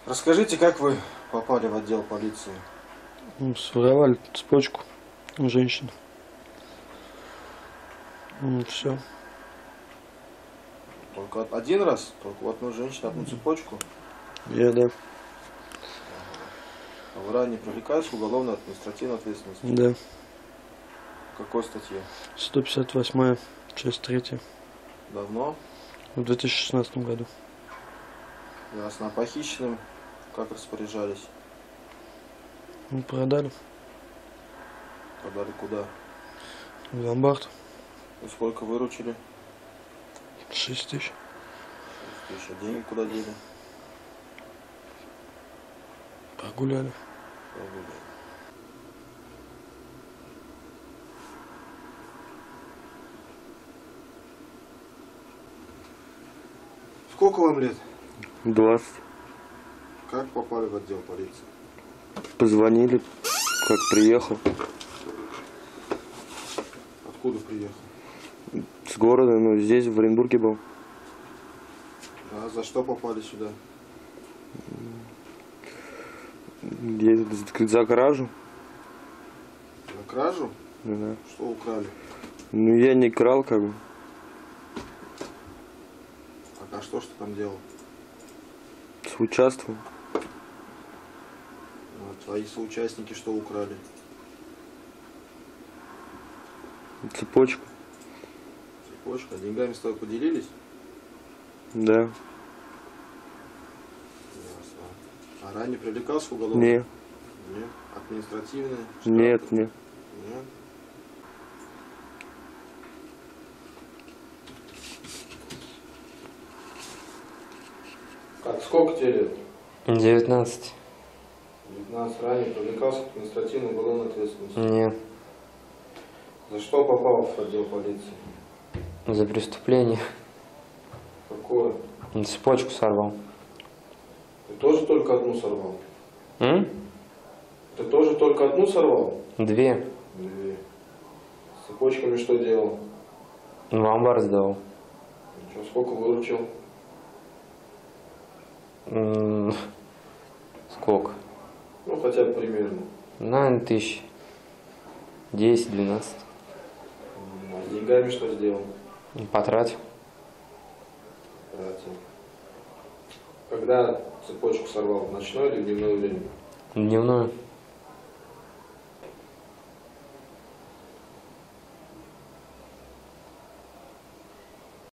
Расскажите, как вы попали в отдел полиции? Своровали цепочку у женщины. Все. Только один раз? Только у одной женщины одну цепочку? Да. А вы ранее привлекались к уголовной административной ответственности? Да. Какой статье? 158, часть 3. Давно? В 2016 году. Ясно. А похищенным как распоряжались? Продали. Продали куда? В ломбард. И сколько выручили? 6 тысяч. 6 000. А деньги куда дели? Прогуляли. Прогуляли. Сколько вам лет? 20. Как попали в отдел полиции? Позвонили, как приехал. Откуда приехал? С города, ну здесь, в Оренбурге был. А за что попали сюда? За кражу. За кражу? Да. Что украли? Ну я не крал, как бы. А что ж ты там делал? Соучаствовал. А твои соучастники что украли? Цепочку. Цепочка. Деньгами с тобой поделились? Да. Ясно. А ранее привлекался к уголовному? Не. Нет. Административное? Нет, нет. Нет. Так, сколько тебе лет? 19. 19. Ранее привлекался к административной уголовной ответственности? Нет. За что попал в отдел полиции? За преступление. Какое? Цепочку сорвал. Ты тоже только одну сорвал? М? Ты тоже только одну сорвал? 2. 2. С цепочками что делал? В ломбард сдал. Ничего, сколько выручил? Сколько? Ну, хотя бы примерно. Наверное, 10-12. А с деньгами что сделал? Потратил. Тратил. Когда цепочку сорвал? В ночное или в дневное время? Дневную.